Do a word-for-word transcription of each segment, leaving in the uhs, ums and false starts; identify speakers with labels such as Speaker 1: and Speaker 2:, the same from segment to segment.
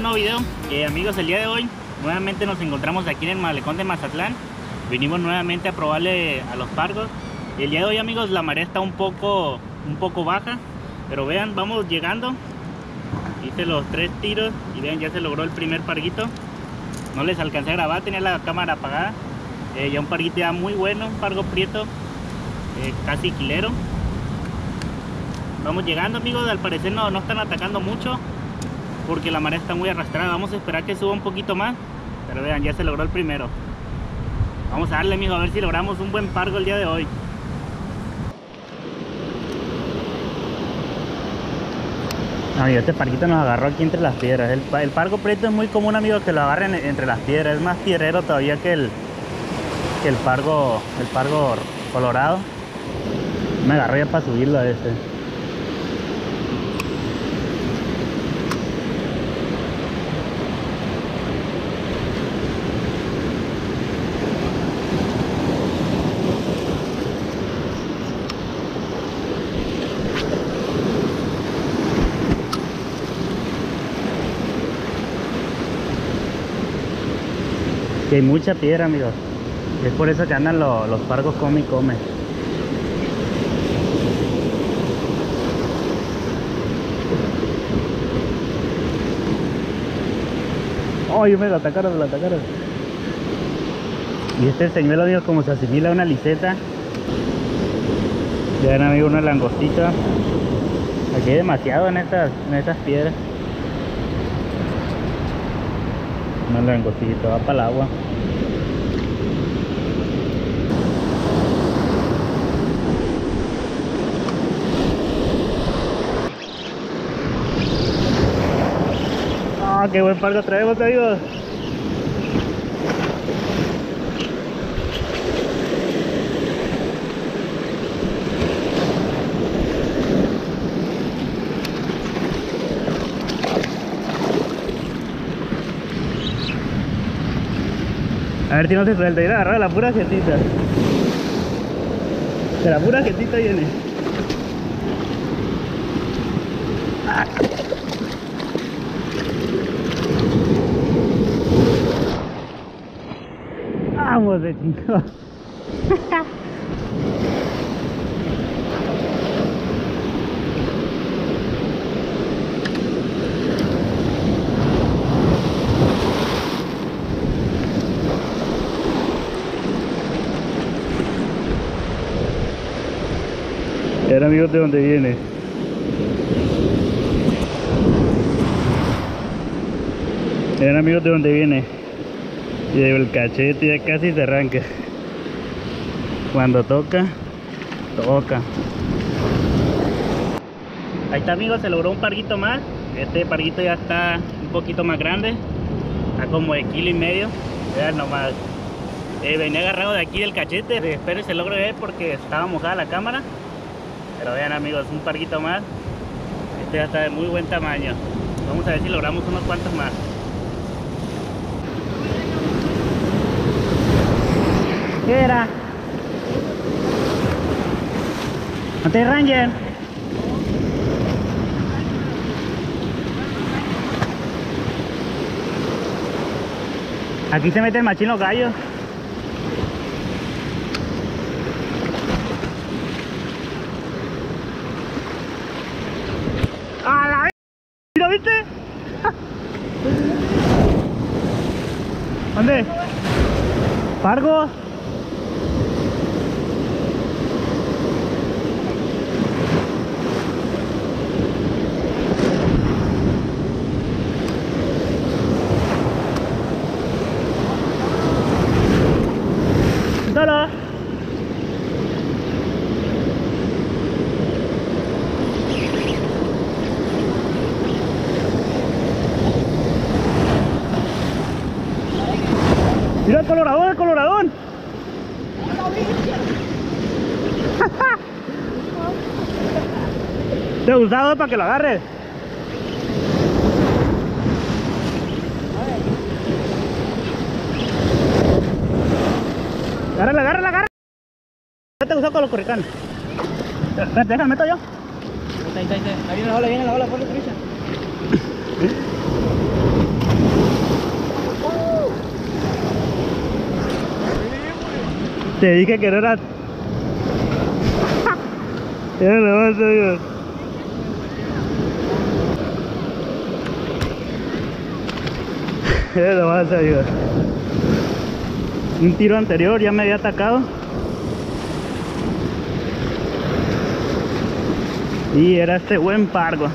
Speaker 1: un nuevo video. eh, Amigos, el día de hoy nuevamente nos encontramos aquí en el malecón de Mazatlán. Vinimos nuevamente a probarle a los pargos. El día de hoy, amigos, la marea está un poco un poco baja, pero vean, vamos llegando. Hice los tres tiros y vean, ya se logró el primer parguito. No les alcancé a grabar, tenía la cámara apagada. eh, Ya un parguito ya muy bueno, un pargo prieto, eh, casi quilero. Vamos llegando, amigos. Al parecer no, no están atacando mucho porque la marea está muy arrastrada. Vamos a esperar que suba un poquito más, pero vean, ya se logró el primero. Vamos a darle, amigos, a ver si logramos un buen pargo el día de hoy. Amigo, este parguito nos agarró aquí entre las piedras. El, el pargo prieto es muy común, amigos, que lo agarren entre las piedras. Es más tierrero todavía que el que el pargo el pargo colorado. Me agarró ya para subirlo a este. Que hay mucha piedra, amigos. Es por eso que andan los, los pargos come y come. ¡Ay, me lo atacaron, me lo atacaron! Y este señuelo, amigos, como se asimila a una liseta. Ya ven, amigos, una langostita. Aquí hay demasiado en estas, en estas piedras. Una langostita, va para el agua. ¡Ah, qué buen pargo traemos, amigos! A ver si no se suelta, ir a agarrar la pura jetita. De la pura jetita viene. Ah. Vamos de chingón. Era, amigos, de dónde viene. Eran, amigos, de dónde viene. Y el cachete ya casi se arranca. Cuando toca, toca. Ahí está, amigos, se logró un parguito más. Este parguito ya está un poquito más grande. Está como de kilo y medio. Vean nomás. Eh, venía agarrado de aquí del cachete. Espero que se logre ver porque estaba mojada la cámara. Pero vean, amigos, un parguito más. Este ya está de muy buen tamaño. Vamos a ver si logramos unos cuantos más. ¿Qué era? ¿No te Ranger? Aquí se meten machín los gallos. ¡A la vez! ¿Lo viste? ¿Dónde? ¿Pargo? ¡Hola! ¡Mira el coloradón, el coloradón! Te he usado para que lo agarres. Agárrala, agárrala, agárrala. Ya te usó con los corricanes. Espérate, déjame, meto yo. Ahí está, ahí está, ahí viene la ola, viene la ola, por la derecha. Te dije que no era... Ya lo vas, amigo. Ya lo vas, amigo. Un tiro anterior ya me había atacado. Y era este buen pargo.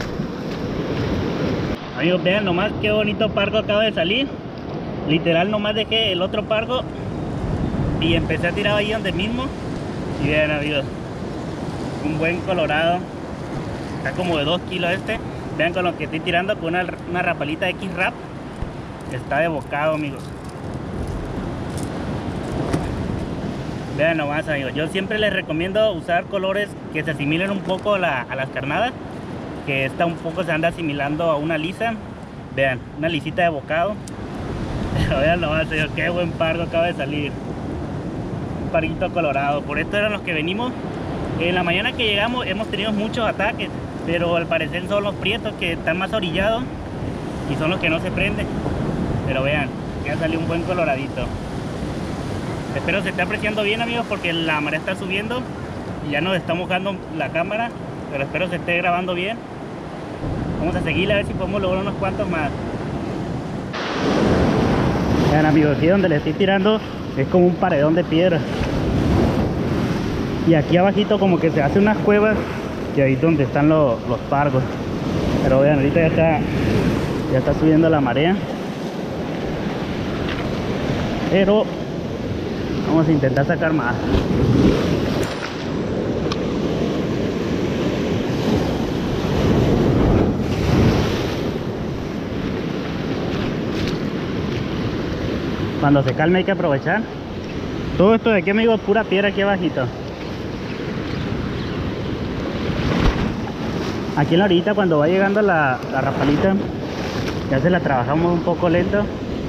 Speaker 1: Amigos, vean nomás qué bonito pargo acaba de salir. Literal nomás dejé el otro pargo y empecé a tirar ahí donde mismo. Y vean, amigos, un buen colorado. Está como de dos kilos este. Vean con lo que estoy tirando, con una, una rapalita X-Rap. Está de bocado, amigos. Vean nomás, amigos, yo siempre les recomiendo usar colores que se asimilen un poco a, la, a las carnadas. Que esta un poco se anda asimilando a una lisa. Vean, una lisita de bocado. Pero vean nomás, amigos, qué buen pargo acaba de salir. Un parguito colorado. Por esto eran los que venimos. En la mañana que llegamos hemos tenido muchos ataques, pero al parecer son los prietos que están más orillados y son los que no se prenden. Pero vean, ya salió un buen coloradito. Espero se esté apreciando bien, amigos, porque la marea está subiendo y ya nos está mojando la cámara, pero espero se esté grabando bien. Vamos a seguir a ver si podemos lograr unos cuantos más. Vean, amigos, aquí donde le estoy tirando es como un paredón de piedra. Y aquí abajito como que se hace unas cuevas, y ahí es donde están los, los pargos. Pero vean, ahorita ya está, ya está subiendo la marea. Pero vamos a intentar sacar más. Cuando se calme hay que aprovechar. Todo esto de aquí, amigos, es pura piedra aquí abajito. Aquí en la orillita, cuando va llegando la, la rapalita, ya se la trabajamos un poco lento.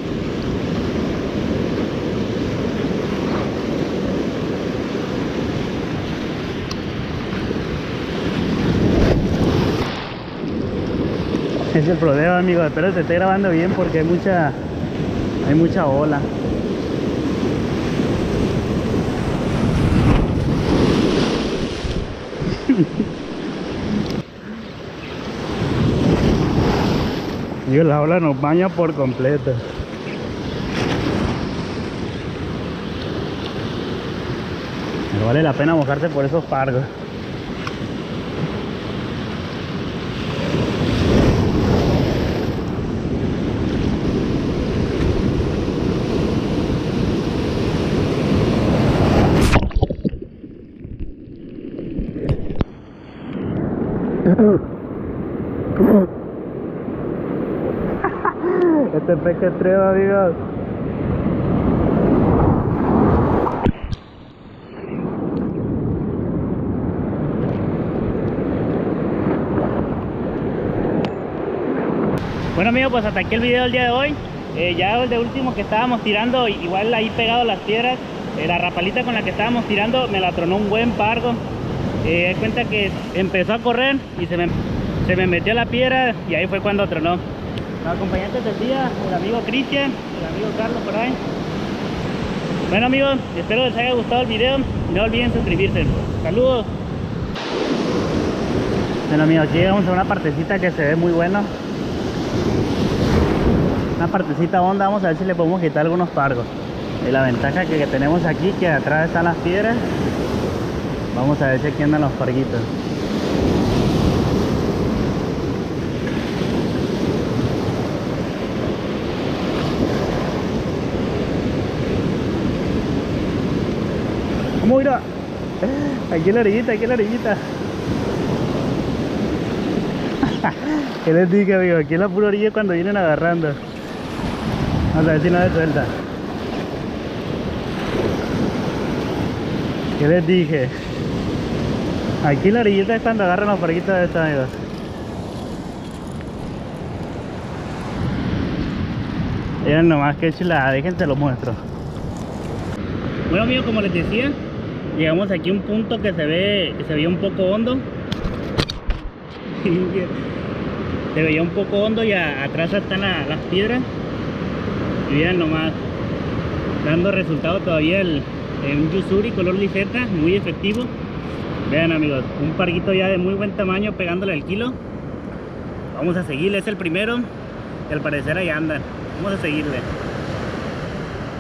Speaker 1: Es el problema, amigos. Espero se esté grabando bien porque hay mucha hay mucha ola. Digo, la ola nos baña por completo. Pero vale la pena mojarse por esos pargos. Este pez que extremo, amigos. Bueno, amigos, pues hasta aquí el video del día de hoy. Eh, ya el de último que estábamos tirando, igual ahí pegado a las piedras, eh, la rapalita con la que estábamos tirando me la tronó un buen pargo. Eh, di cuenta que empezó a correr y se me, se me metió la piedra y ahí fue cuando tronó. Los acompañantes del día, el amigo Cristian, el amigo Carlos por ahí. Bueno, amigos, espero les haya gustado el video. No olviden suscribirse. Saludos. Bueno, amigos, aquí llegamos a una partecita que se ve muy buena. Una partecita honda. Vamos a ver si le podemos quitar algunos pargos. Y la ventaja que, que tenemos aquí, que atrás están las piedras. Vamos a ver si aquí andan los parguitos. ¿Cómo irá? Aquí en la orillita, aquí en la orillita. ¿Qué les dije, amigo? Aquí en la pura orilla cuando vienen agarrando. Vamos a ver si no se suelta. ¿Qué les dije? Aquí en la orillita es cuando agarran los parguitos de estos, amigos. Miren nomás que chulada, déjense lo muestro. Bueno, amigos, como les decía, llegamos aquí a un punto que se ve que se veía un poco hondo. Se veía un poco hondo y a, atrás están la, las piedras. Y vean nomás, dando resultado todavía el, eh, un Yusuri color liseta, muy efectivo. Vean amigos, un parguito ya de muy buen tamaño pegándole al kilo. Vamos a seguirle, es el primero y al parecer ahí andan. Vamos a seguirle.